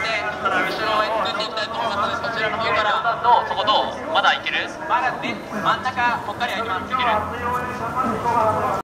後ろへ作っていきたいと思いますので、そちらの方からどうそこどうまだいけるまだね真ん中こっからやりますいける